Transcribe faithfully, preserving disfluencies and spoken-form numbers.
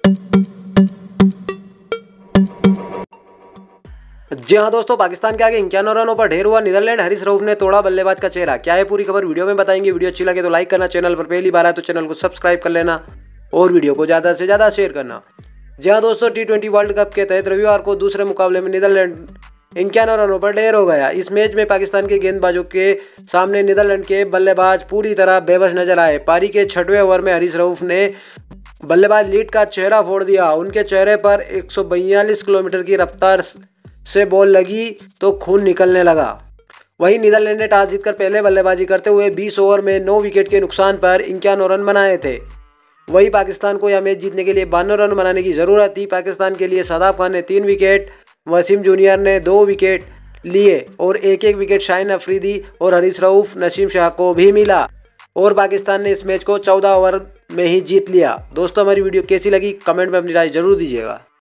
जी हाँ दोस्तों, पाकिस्तान के आगे इक्यानवे रनों पर ढेर हुआ नीदरलैंड। हारिस रऊफ ने तोड़ा बल्लेबाज का चेहरा। क्या है पूरी खबर वीडियो में बताएंगे। वीडियो अच्छी लगे तो लाइक करना, चैनल पर पहली बार आए तो चैनल को सब्सक्राइब कर लेना और वीडियो को ज़्यादा से ज़्यादा शेयर करना। जी हाँ दोस्तों, टी ट्वेंटी वर्ल्ड कप के तहत रविवार को दूसरे मुकाबले में नीदरलैंड इक्यानवे रनों पर ढेर हो गया। इस मैच में पाकिस्तान के गेंदबाजों के सामने नीदरलैंड के बल्लेबाज पूरी तरह बेबस नजर आए। पारी के छठवें ओवर में हारिस रऊफ ने बल्लेबाज लीड का चेहरा फोड़ दिया। उनके चेहरे पर एक सौ बयालीस किलोमीटर की रफ्तार से बॉल लगी तो खून निकलने लगा। वहीं नीदरलैंड ने टॉस जीतकर पहले बल्लेबाजी करते हुए बीस ओवर में नौ विकेट के नुकसान पर इक्यानवे रन बनाए थे। वहीं पाकिस्तान को यह मैच जीतने के लिए बानवे रन बनाने की जरूरत थी। पाकिस्तान के लिए शादाब खान ने तीन विकेट, वसीम जूनियर ने दो विकेट लिए और एक एक विकेट शाहीन अफरीदी और हारिस रऊफ, नसीम शाह को भी मिला और पाकिस्तान ने इस मैच को चौदह ओवर में ही जीत लिया। दोस्तों, हमारी वीडियो कैसी लगी कमेंट में अपनी राय जरूर दीजिएगा।